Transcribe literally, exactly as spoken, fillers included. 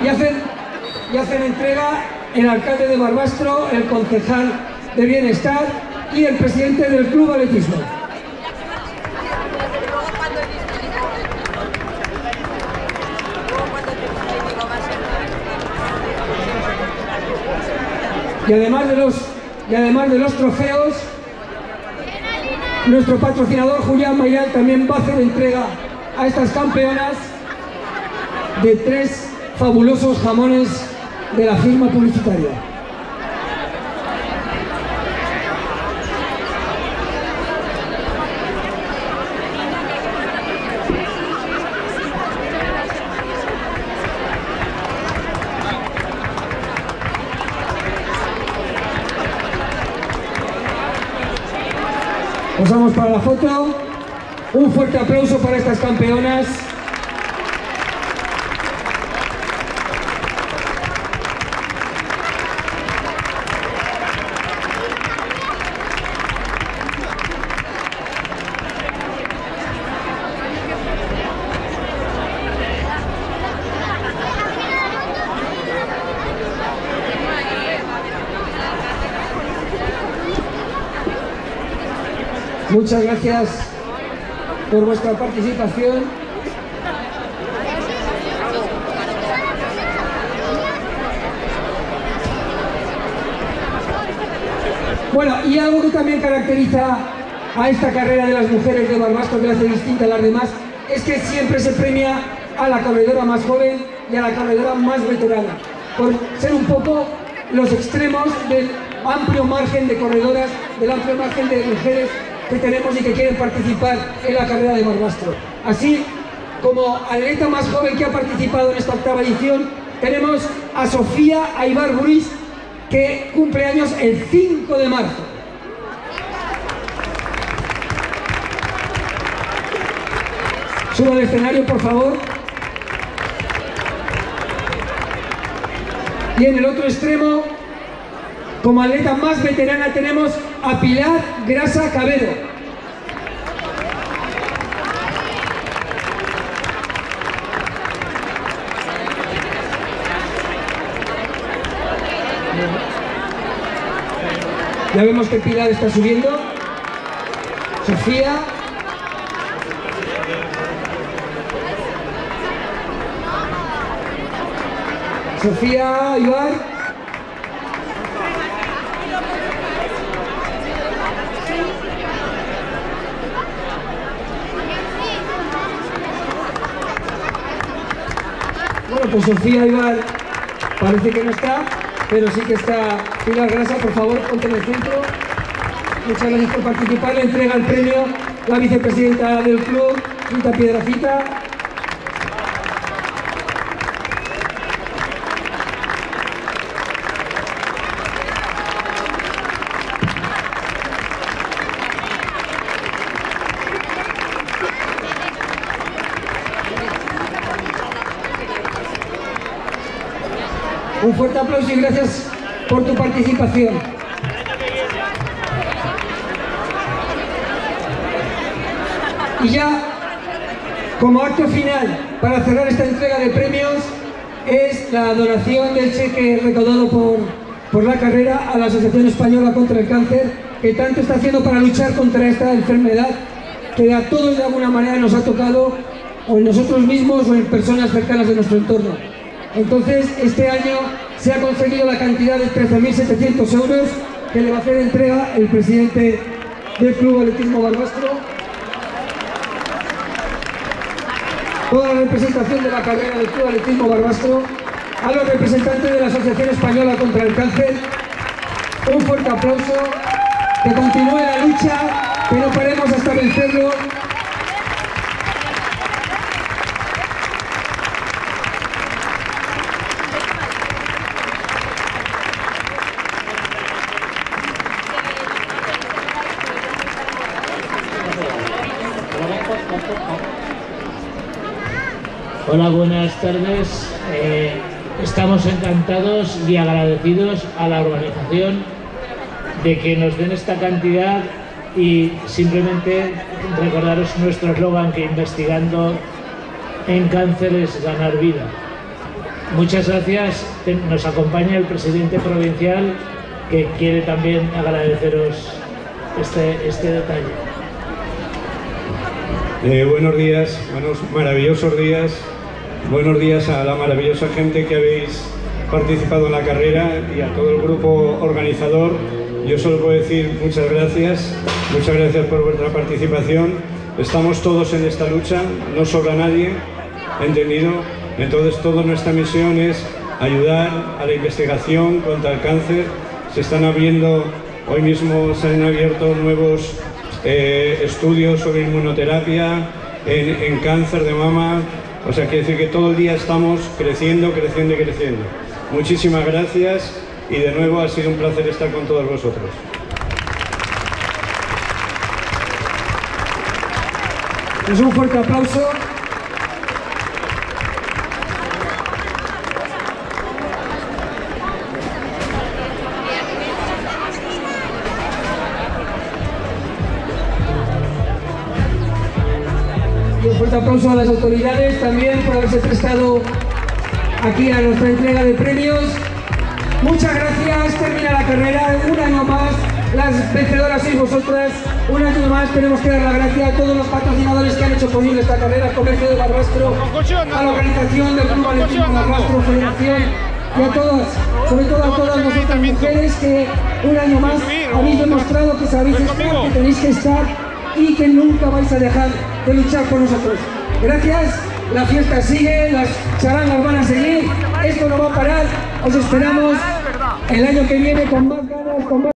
y hacen, y hacen entrega el alcalde de Barbastro, el concejal de Bienestar y el presidente del Club Atletismo. Y además de los, y además de los trofeos, nuestro patrocinador Julián Mayal también va a hacer entrega a estas campeonas de tres fabulosos jamones de la firma publicitaria. Pasamos para la foto. Un fuerte aplauso para estas campeonas. Muchas gracias por vuestra participación. Bueno, y algo que también caracteriza a esta carrera de las mujeres de Barbastro, que la hace distinta a las demás, es que siempre se premia a la corredora más joven y a la corredora más veterana, por ser un poco los extremos del amplio margen de corredoras, del amplio margen de mujeres que tenemos y que quieren participar en la carrera de Barbastro. Así como atleta más joven que ha participado en esta octava edición, tenemos a Sofía Aybar Ruiz, que cumple años el cinco de marzo. Suba al escenario, por favor. Y en el otro extremo, como atleta más veterana, tenemos a Pilar Grasa Cabero. Ya vemos que Pilar está subiendo. Sofía. Sofía Aybar. Bueno, pues Sofía Aybar parece que no está, pero sí que está Pilar Grasa. Por favor, ponte en el centro. Muchas gracias por participar. Le entrega el premio la vicepresidenta del club, Rita Piedrafita. Un fuerte aplauso y gracias por tu participación. Y ya, como acto final, para cerrar esta entrega de premios, es la donación del cheque recaudado por, por la carrera a la Asociación Española contra el Cáncer, que tanto está haciendo para luchar contra esta enfermedad que a todos de alguna manera nos ha tocado, o en nosotros mismos o en personas cercanas de nuestro entorno. Entonces, este año se ha conseguido la cantidad de trece mil setecientos euros que le va a hacer entrega el presidente del Club Atletismo Barbastro. Toda la representación de la carrera del Club Atletismo Barbastro, a los representantes de la Asociación Española contra el Cáncer, un fuerte aplauso, que continúe la lucha, que no paremos hasta vencerlo. Hola, buenas tardes. Eh, estamos encantados y agradecidos a la organización de que nos den esta cantidad y simplemente recordaros nuestro eslogan, que investigando en cáncer es ganar vida. muchas gracias. Nos acompaña el presidente provincial, que quiere también agradeceros este, este detalle. Eh, buenos días, buenos maravillosos días. Buenos días a la maravillosa gente que habéis participado en la carrera y a todo el grupo organizador. Yo solo puedo decir muchas gracias, muchas gracias por vuestra participación. Estamos todos en esta lucha, no sobra nadie, ¿entendido? Entonces toda nuestra misión es ayudar a la investigación contra el cáncer. Se están abriendo, hoy mismo se han abierto nuevos eh, estudios sobre inmunoterapia en, en cáncer de mama. O sea, quiere decir que todo el día estamos creciendo, creciendo y creciendo. Muchísimas gracias y de nuevo ha sido un placer estar con todos vosotros. Pues un fuerte aplauso. Y un fuerte aplauso a las autoridades también por haberse prestado aquí a nuestra entrega de premios. Muchas gracias, termina la carrera, un año más, las vencedoras sois vosotras, un año más. Tenemos que dar la gracia a todos los patrocinadores que han hecho posible esta carrera, Comercio de Barbastro, a la organización del Club Atletismo de Barbastro, Federación, y a todas, sobre todo a todas vosotras mujeres que un año más habéis demostrado que sabéis estar, que tenéis que estar y que nunca vais a dejar de luchar por nosotros. Gracias, la fiesta sigue, las charangas van a seguir, esto no va a parar, os esperamos el año que viene con más ganas, con más...